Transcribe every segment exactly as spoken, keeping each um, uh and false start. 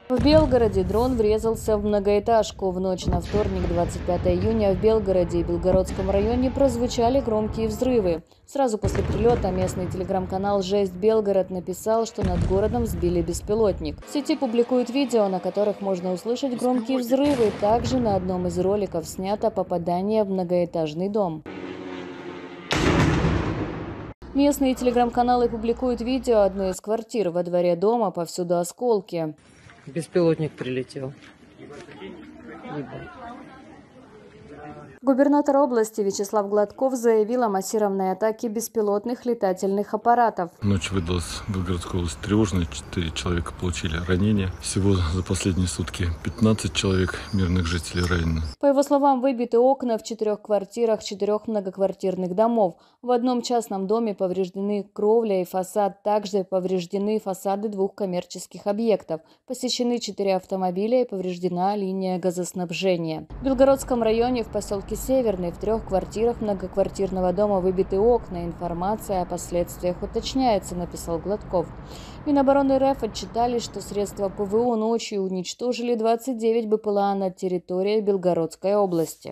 В Белгороде дрон врезался в многоэтажку. В ночь на вторник, двадцать пятое июня, в Белгороде и Белгородском районе прозвучали громкие взрывы. Сразу после прилета местный телеграм-канал «Жесть Белгород» написал, что над городом сбили беспилотник. В сети публикуют видео, на которых можно услышать громкие взрывы. Также на одном из роликов снято попадание в многоэтажный дом. Местные телеграм-каналы публикуют видео одной из квартир. Во дворе дома повсюду осколки. Беспилотник прилетел. Губернатор области Вячеслав Гладков заявил о массированной атаке беспилотных летательных аппаратов. Ночь выдалась в Белгородской области тревожной. Четыре человека получили ранения. Всего за последние сутки пятнадцать человек мирных жителей ранены. По его словам, выбиты окна в четырех квартирах четырех многоквартирных домов. В одном частном доме повреждены кровля и фасад. Также повреждены фасады двух коммерческих объектов. Посещены четыре автомобиля и повреждена линия газоснабжения. В Белгородском районе в поселке Северный в трех квартирах многоквартирного дома выбиты окна. Информация о последствиях уточняется, написал Гладков. Минобороны РФ отчитали, что средства ПВО ночью уничтожили двадцать девять БПЛА над территорией Белгородской области.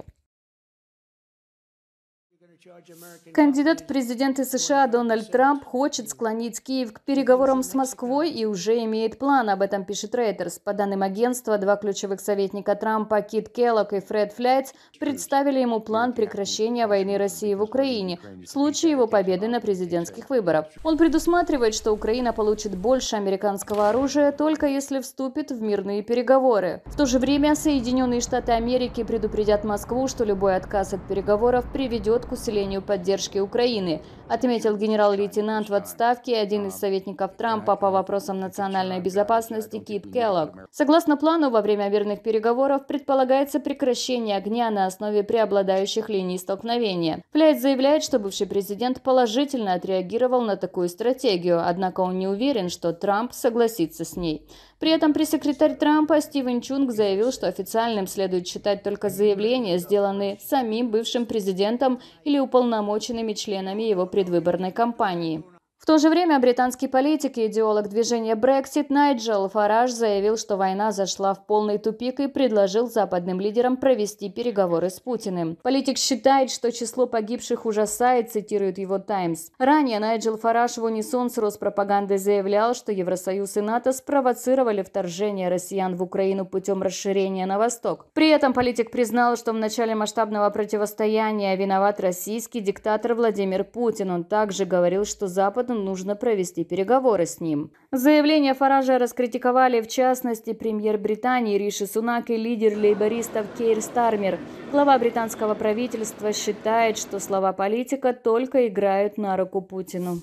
Кандидат в президенты США Дональд Трамп хочет склонить Киев к переговорам с Москвой и уже имеет план, об этом пишет Reuters. По данным агентства, два ключевых советника Трампа, Кит Келлог и Фред Фляйтс, представили ему план прекращения войны России в Украине в случае его победы на президентских выборах. Он предусматривает, что Украина получит больше американского оружия только если вступит в мирные переговоры. В то же время Соединенные Штаты Америки предупредят Москву, что любой отказ от переговоров приведет к усилению поддержки Украины, отметил генерал-лейтенант в отставке и один из советников Трампа по вопросам национальной безопасности Кит Келлог. Согласно плану, во время мирных переговоров предполагается прекращение огня на основе преобладающих линий столкновения. Фляйт заявляет, что бывший президент положительно отреагировал на такую стратегию, однако он не уверен, что Трамп согласится с ней. При этом пресс-секретарь Трампа Стивен Чунг заявил, что официальным следует считать только заявления, сделанные самим бывшим президентом или уполномоченными членами его предвыборной кампании. В то же время британский политик и идеолог движения Brexit Найджел Фараж заявил, что война зашла в полный тупик и предложил западным лидерам провести переговоры с Путиным. Политик считает, что число погибших ужасает, цитирует его «Таймс». Ранее Найджел Фараж в унисон с Роспропагандой заявлял, что Евросоюз и НАТО спровоцировали вторжение россиян в Украину путем расширения на восток. При этом политик признал, что в начале масштабного противостояния виноват российский диктатор Владимир Путин. Он также говорил, что Запад нужно провести переговоры с ним. Заявление Фаража раскритиковали в частности премьер Британии Риши Сунак и лидер лейбористов Кейр Стармер. Глава британского правительства считает, что слова политика только играют на руку Путину.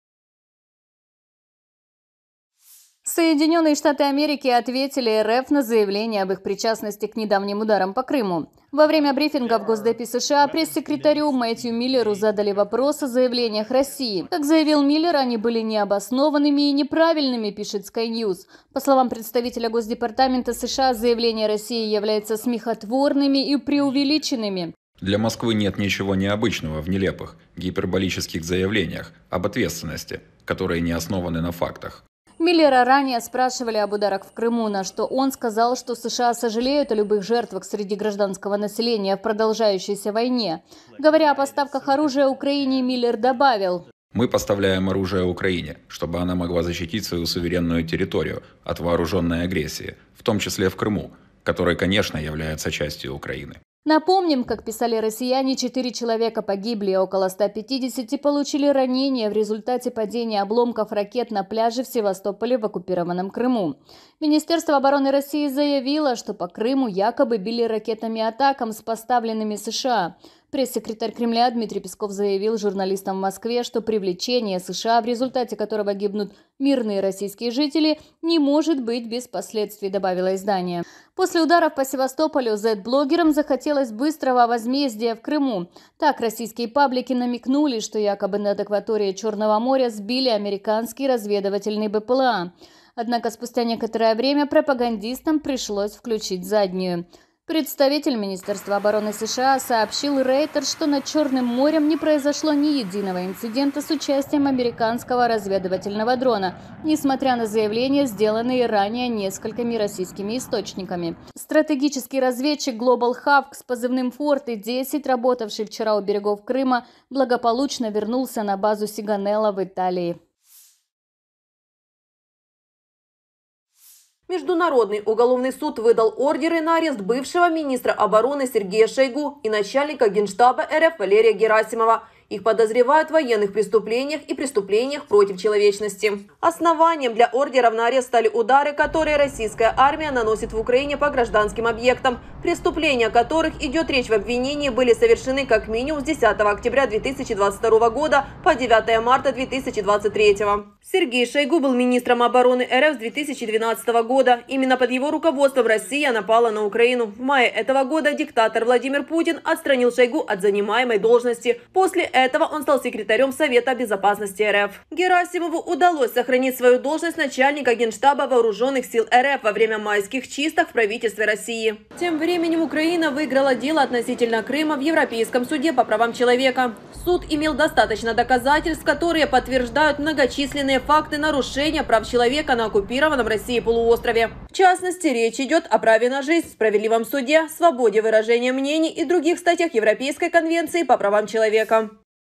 Соединенные Штаты Америки ответили РФ на заявление об их причастности к недавним ударам по Крыму. Во время брифинга в Госдепе США пресс-секретарю Мэтью Миллеру задали вопрос о заявлениях России. Как заявил Миллер, они были необоснованными и неправильными, пишет Sky News. По словам представителя Госдепартамента США, заявления России являются смехотворными и преувеличенными. Для Москвы нет ничего необычного в нелепых, гиперболических заявлениях об ответственности, которые не основаны на фактах. Миллера ранее спрашивали об ударах в Крыму, на что он сказал, что США сожалеют о любых жертвах среди гражданского населения в продолжающейся войне. Говоря о поставках оружия Украине, Миллер добавил: «Мы поставляем оружие Украине, чтобы она могла защитить свою суверенную территорию от вооруженной агрессии, в том числе в Крыму, который, конечно, является частью Украины». Напомним, как писали россияне, четыре человека погибли, около ста пятидесяти получили ранения в результате падения обломков ракет на пляже в Севастополе в оккупированном Крыму. Министерство обороны России заявило, что по Крыму якобы били ракетами атакам с поставленными США. Пресс-секретарь Кремля Дмитрий Песков заявил журналистам в Москве, что привлечение США, в результате которого гибнут мирные российские жители, не может быть без последствий, добавило издание. После ударов по Севастополю зет-блогерам захотелось быстрого возмездия в Крыму. Так российские паблики намекнули, что якобы над акваторией Черного моря сбили американский разведывательный БПЛА. Однако спустя некоторое время пропагандистам пришлось включить заднюю. Представитель Министерства обороны США сообщил Reuters, что над Черным морем не произошло ни единого инцидента с участием американского разведывательного дрона, несмотря на заявления, сделанные ранее несколькими российскими источниками. Стратегический разведчик Global Hawk с позывным Форты десять, работавший вчера у берегов Крыма, благополучно вернулся на базу Сиганелла в Италии. Международный уголовный суд выдал ордеры на арест бывшего министра обороны Сергея Шойгу и начальника Генштаба РФ Валерия Герасимова. Их подозревают в военных преступлениях и преступлениях против человечности. Основанием для ордеров на арест стали удары, которые российская армия наносит в Украине по гражданским объектам. Преступления, о которых идет речь в обвинении, были совершены как минимум с десятого октября две тысячи двадцать второго года по девятое марта две тысячи двадцать третьего. Сергей Шойгу был министром обороны РФ с две тысячи двенадцатого года. Именно под его руководством Россия напала на Украину. В мае этого года диктатор Владимир Путин отстранил Шойгу от занимаемой должности. После этого он стал секретарем Совета безопасности РФ. Герасимову удалось сохранить свою должность начальника Генштаба вооруженных сил РФ во время майских чисток в правительстве России. Тем временем Украина выиграла дело относительно Крыма в Европейском суде по правам человека. Суд имел достаточно доказательств, которые подтверждают многочисленные факты нарушения прав человека на оккупированном Россией полуострове. В частности, речь идет о праве на жизнь, справедливом суде, свободе выражения мнений и других статьях Европейской конвенции по правам человека.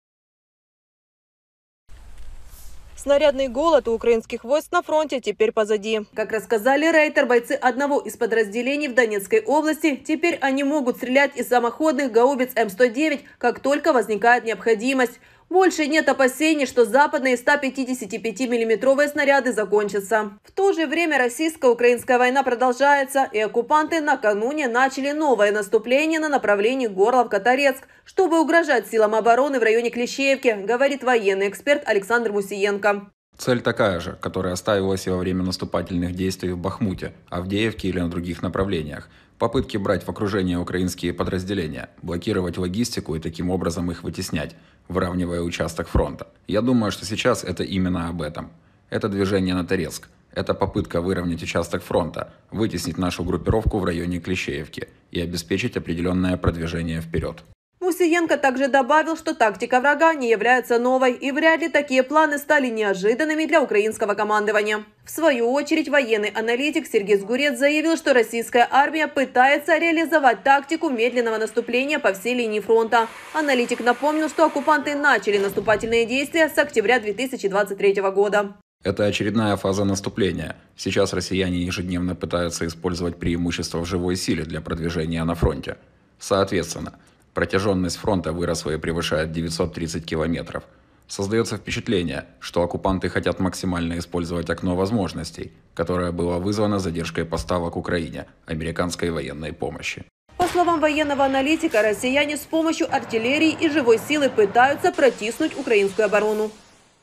Снарядный голод у украинских войск на фронте теперь позади. Как рассказали Рейтер, бойцы одного из подразделений в Донецкой области, теперь они могут стрелять из самоходных гаубиц М сто девять, как только возникает необходимость. Больше нет опасений, что западные ста пятидесятипятимиллиметровые снаряды закончатся. В то же время российско-украинская война продолжается, и оккупанты накануне начали новое наступление на направлении Горлов-Каторецк, чтобы угрожать силам обороны в районе Клещеевки, говорит военный эксперт Александр Мусиенко. Цель такая же, которая ставилась и во время наступательных действий в Бахмуте, Авдеевке или на других направлениях. Попытки брать в окружение украинские подразделения, блокировать логистику и таким образом их вытеснять, выравнивая участок фронта. Я думаю, что сейчас это именно об этом. Это движение на Торецк. Это попытка выровнять участок фронта, вытеснить нашу группировку в районе Клещеевки и обеспечить определенное продвижение вперед. Мусиенко также добавил, что тактика врага не является новой, и вряд ли такие планы стали неожиданными для украинского командования. В свою очередь, военный аналитик Сергей Сгурец заявил, что российская армия пытается реализовать тактику медленного наступления по всей линии фронта. Аналитик напомнил, что оккупанты начали наступательные действия с октября две тысячи двадцать третьего года. Это очередная фаза наступления. Сейчас россияне ежедневно пытаются использовать преимущество в живой силе для продвижения на фронте. Соответственно, протяженность фронта выросла и превышает девятьсот тридцать километров. Создается впечатление, что оккупанты хотят максимально использовать окно возможностей, которое было вызвано задержкой поставок Украине американской военной помощи. По словам военного аналитика, россияне с помощью артиллерии и живой силы пытаются протиснуть украинскую оборону.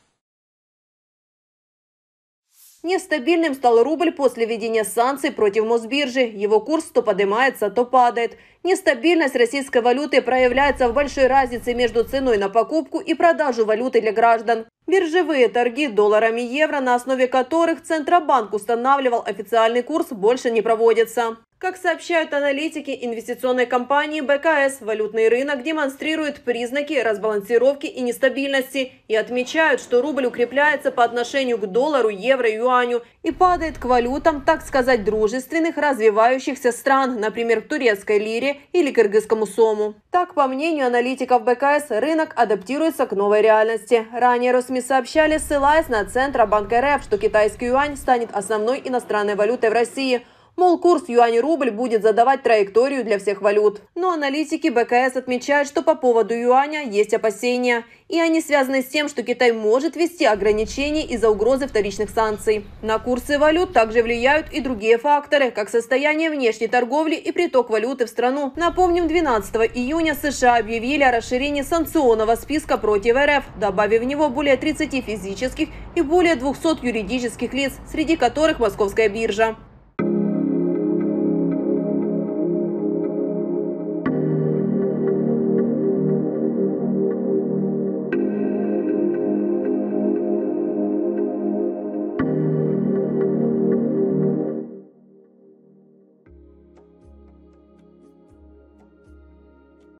Нестабильным стал рубль после введения санкций против Мосбиржи. Его курс то поднимается, то падает. Нестабильность российской валюты проявляется в большой разнице между ценой на покупку и продажу валюты для граждан. Биржевые торги долларами и евро, на основе которых Центробанк устанавливал официальный курс, больше не проводятся. Как сообщают аналитики инвестиционной компании бэ ка эс, валютный рынок демонстрирует признаки разбалансировки и нестабильности и отмечают, что рубль укрепляется по отношению к доллару, евро и юаню и падает к валютам, так сказать, дружественных развивающихся стран, например, к турецкой лире или кыргызскому сому. Так, по мнению аналитиков бэ ка эс, рынок адаптируется к новой реальности. Ранее Росми сообщали, ссылаясь на Центробанк эр эф, что китайский юань станет основной иностранной валютой в России. Мол, курс юань-рубль будет задавать траекторию для всех валют. Но аналитики бэ ка эс отмечают, что по поводу юаня есть опасения. И они связаны с тем, что Китай может ввести ограничения из-за угрозы вторичных санкций. На курсы валют также влияют и другие факторы, как состояние внешней торговли и приток валюты в страну. Напомним, двенадцатого июня США объявили о расширении санкционного списка против эр эф, добавив в него более тридцати физических и более двухсот юридических лиц, среди которых Московская биржа.